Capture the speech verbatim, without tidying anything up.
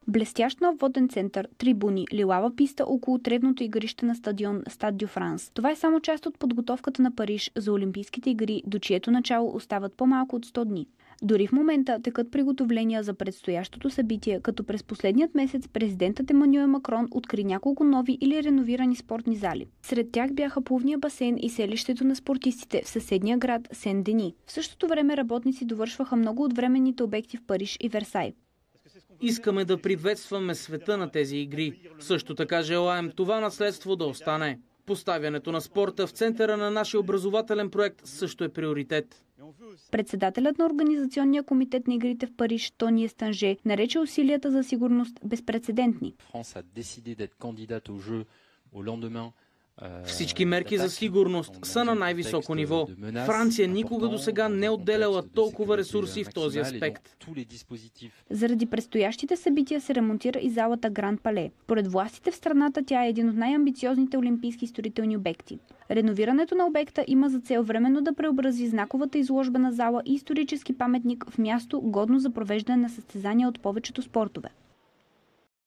Блестящ нов воден център, трибуни, лилава писта около тревното игрище на стадион Стад дю Франс. Това е само част от подготовката на Париж за Олимпийските игри, до чието начало остават по-малко от сто дни. Дори в момента текат приготовления за предстоящото събитие, като през последният месец президентът Емануел Макрон откри няколко нови или реновирани спортни зали. Сред тях бяха плувния басейн и селището на спортистите в съседния град Сен-Дени. В същото време работници довършваха много от временните обекти в Париж и Версай. Искаме да приветстваме света на тези игри. Също така желаем това наследство да остане. Поставянето на спорта в центъра на нашия образователен проект също е приоритет. Председателят на Организационния комитет на игрите в Париж, Тони Естанже, нарече усилията за сигурност безпрецедентни. Всички мерки за сигурност са на най-високо ниво. Франция никога досега не отделяла толкова ресурси в този аспект. Заради предстоящите събития се ремонтира и залата Гранд Пале. Поред властите в страната тя е един от най-амбициозните олимпийски строителни обекти. Реновирането на обекта има за цел временно да преобрази знаковата изложбена зала и исторически паметник в място, годно за провеждане на състезания от повечето спортове.